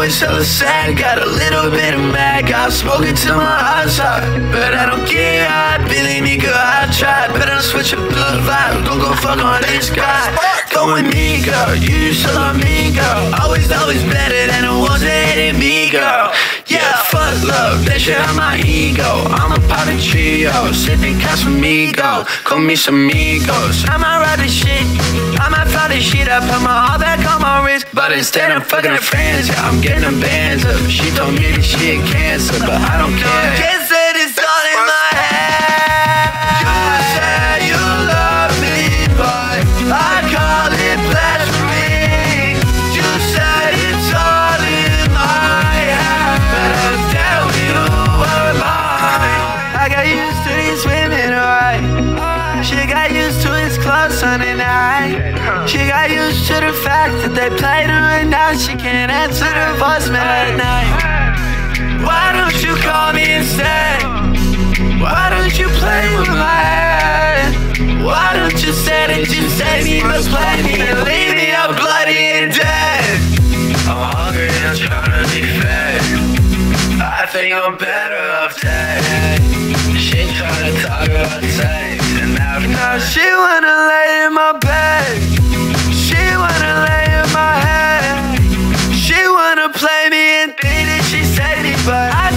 always hella sad, got a little bit of mad. Got smoking till my eyes hot, but I don't care. I really need girl, I tried. Better switch up the vibe, don't go fuck on this guy. Go with me, girl, you used to love me, girl. Always better than the ones that hated me, girl. Yeah, fuck love, that shit on my ego. I'm a part of trio, sipping Casamigos. Call me some amigos. I might ride this shit, I might fly this shit. I put my heart back on my wrist, but instead I'm fucking her friends. Yeah, I'm getting them bands up. She told me this shit cancer, but I don't care. Can't say this all in my head. You said you love me, but I call it blasphemy. You said it's all in my head, but I tell you were lying. I got used to these women, alright. She got used to his clothes Sunday night. She got used to the fact that they played her and now she can't answer the voicemail at night. Why don't you call me instead? Why don't you play with my head? Why don't you say that you save me but play me and leave me up bloody and dead? I'm hungry and I'm trying to be fed. I think I'm better off dead. She trying to talk about sex and now she wanna lay in my bed. She wanna lay in my head. She wanna play me and think that she saved me, but I